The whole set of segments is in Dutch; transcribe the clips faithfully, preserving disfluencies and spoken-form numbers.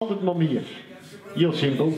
Altijd maar meer. Heel simpel.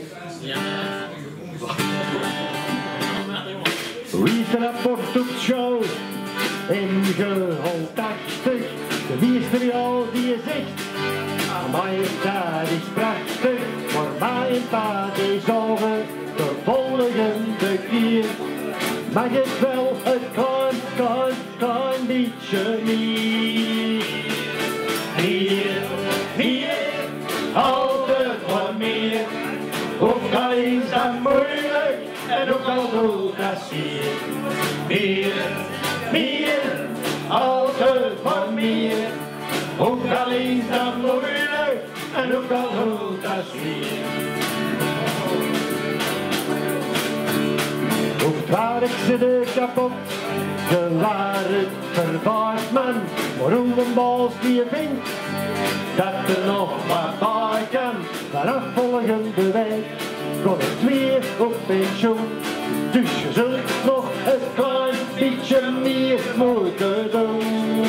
Wie is de rapport op show? En gehold tachtig. Wie is er jou die je zegt? Amai, dat is prachtig. Maar mij een paar die zorgen de volgende keer. Mag het wel een klein, klein, klein beetje meer. Meer, meer, altijd wat meer. Ook al is dat moeilijk en ook al doet dat zeer. Meer, meer, altijd wat meer. Ook al is dat moeilijk en ook al doet dat zeer. Ook waar ik ze de kapot, je waar het verbaast man. Maar hoe een baas die je vindt, dat er nog wat bij kan. Vanaf volgende week kon ik weer op pensioen. Dus je zult nog een klein beetje meer moeten doen.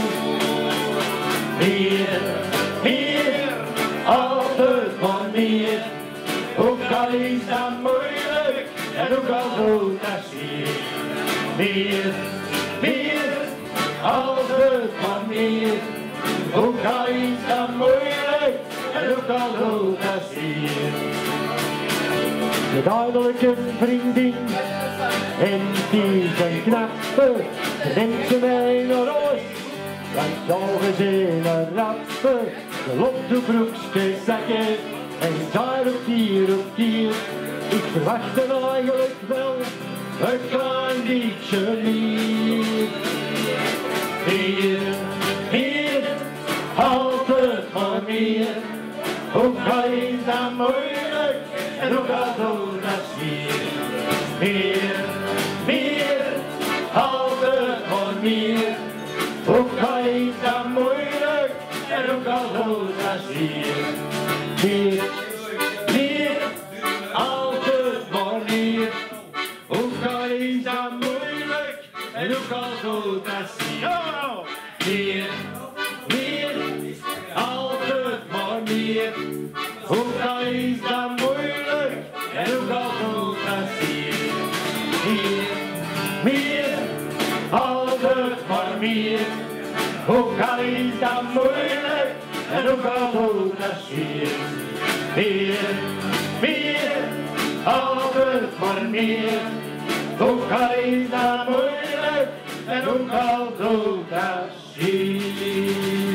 Meer, meer, altijd maar meer. Ook al is dat moeilijk en ook al doet dat zeer. Meer, meer, altijd maar meer. Ook al is dat moeilijk en ook al doet dat zeer. Je duidelijke vriendin en die zijn knappe, ze neemt ze mee naar huis. Dan zogen ze een rappe, ze loopt de broekste zakken en daar op hier op hier. Ik verwachtte eigenlijk wel een klein beetje meer. Meer, meer, altijd maar meer. Ook al is dat moeilijk en ook al doet dat zeer. Meer, meer, altijd maar meer. Ook al is dat moeilijk en ook al doet dat zeer. Meer, meer, altijd maar meer. Ook al is dat moeilijk en ook al doet dat zeer. Meer, meer, altijd maar meer. Ook al is dat moeilijk en ook al doet dat zeer. Meer, meer, altijd maar meer. Ook al is dat moeilijk en ook al doet dat zeer. Meer, meer, altijd maar meer. Ook al is dat moeilijk en ook al doet dat zeer.